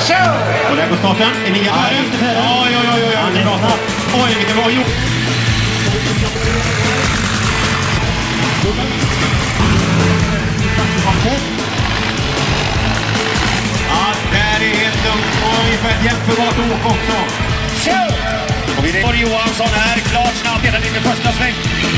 Och där går starten. Emilia Berg. Oj, oj, oj, oj. Han är bra. Oj, vilken bra gjort. Ja, där är helt lugnt. Och ungefär ett jämförbart åk också. Och vi får Johansson här. Klart snabbt hela tiden första sväng.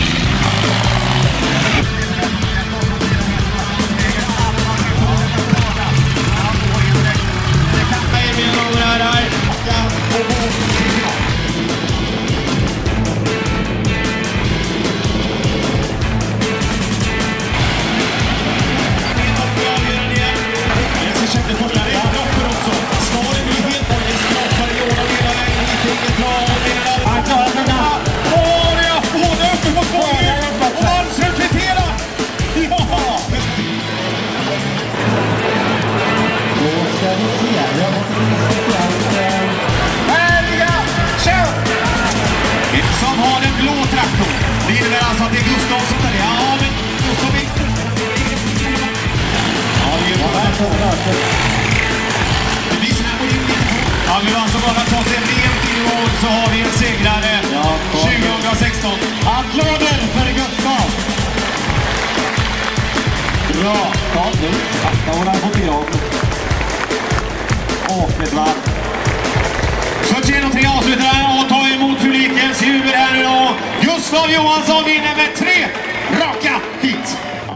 Som har en blå traktor. Det innebär alltså att det är Gustav som tar det. Ja, men Gustav är... Ja, det är ju... Det blir sån här på jorden. Ja, vi var alltså bara ta sig rent in i mål så har vi en segrare 2016. Applåder för Gustav! Bra! Ja, nu. Akta våra fotograf. Och ett varv. Så 3-3 avslutar och tar emot publikens jubel här nu då. Gustav Johansson vinner med 3 raka hit.